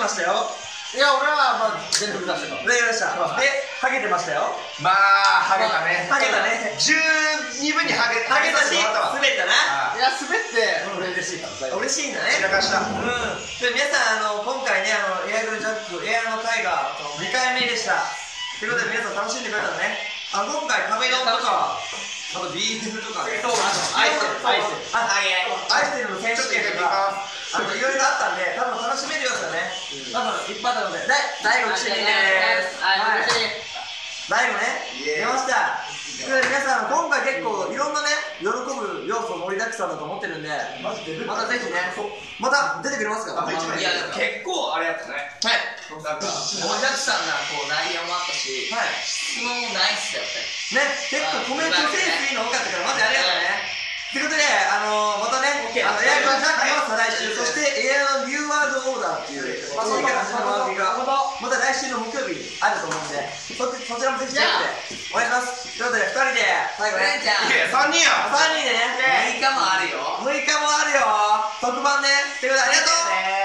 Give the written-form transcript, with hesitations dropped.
ましたよ。 いや、俺はまあ全力出したから。 大丈夫でした。で、ハゲてましたよ。 まあハゲたね。 ハゲたね。 十二分にハゲハゲたし、滑ったな。 いや、滑って俺嬉しいから。 嬉しいんだね。 散らかした。 で、皆さん今回ねエアグルジャックエアの回が2回目でした。ということで皆さん楽しんでくれたのね。今回壁ドンとか、あとビーフとかね。そう、愛してるの選手権とか、いろいろあったんで、多分楽しめるようですよね。多分いっぱいあったので、大悟来てみてね。大悟ね、出ました。皆さん今回結構いろんなね喜ぶ要素盛りだくさんだと思ってるんで、またぜひね、また出てくれますか。 いやでも結構あれやったね。 はい。 なんか盛りだくさんなこう内容もあったし、質問もナイスだよね。結構コメントセンスいいの多かったからマジありがとうね。ということでまたねエアグラジャックは再来週、そしてエアのニューワールドオーダーっていう次から始まる番組がまた来週の木曜日にあると思うんで、そちらもぜひチェックでお願いします。ということで2人で最後ね、 3人や 3人でね、 6日もあるよ 6日もあるよ特番ね。ということでありがとう。